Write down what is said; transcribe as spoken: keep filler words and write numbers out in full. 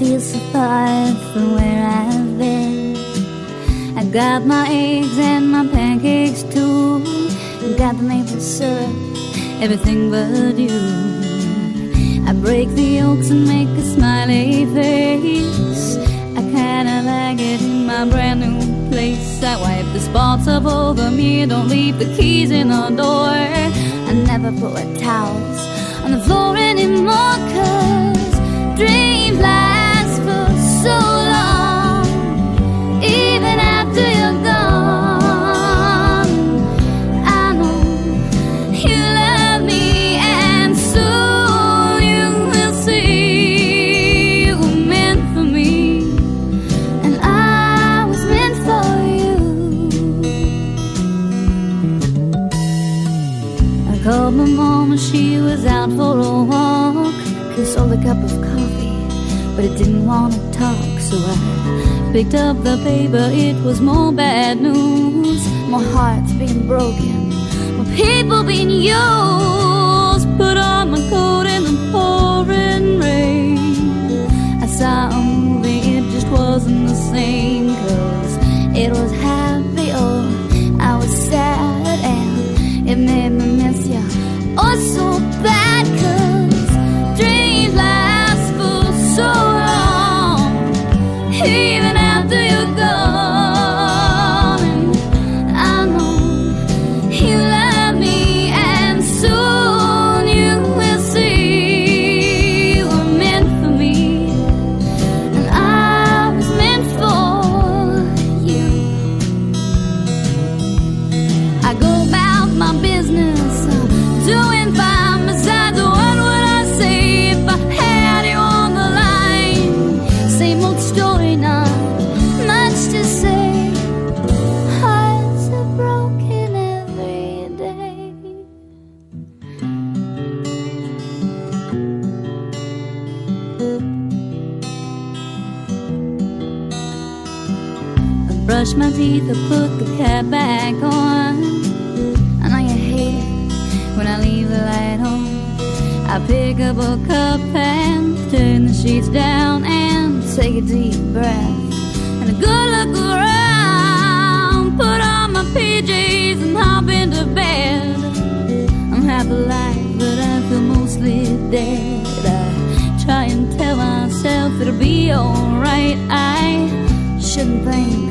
feel so far from where I've been. I got my eggs and my pancakes too. Got the maple syrup, everything but you. I break the yolks and make a smiley face. I kinda like it in my brand new place. I wipe the spots up over me, don't leave the keys in the door. I never put wet towels on the floor anymore, 'cause dreams last for so long, even after you're gone. I know you love me, and soon you will see you were meant for me, and I was meant for you. I called my mom and she was out for a walk. Sold a cup of coffee, but it didn't want to talk. So I picked up the paper, it was more bad news. More hearts being broken, more people being used. Put on my coat in the pouring rain. I saw a movie, it just wasn't the same. 'Cause it was happy or I was sad, and it made me miss you oh so bad. 'Cause dreams last for so long, even after you're gone. And I know you love me, and soon you will see you were meant for me, and I was meant for you. I go about my business, doing fine besides the what would I say if I had you on the line. Same old story, not much to say. Hearts are broken every day. I brush my teeth, I put the cap back on. I know you hate it when I leave the light on. I pick up a cup and turn the sheets down and take a deep breath and a good look around. Put on my P Js and hop into bed. I'm half alive, but I feel mostly dead. I try and tell myself it'll be alright. I shouldn't think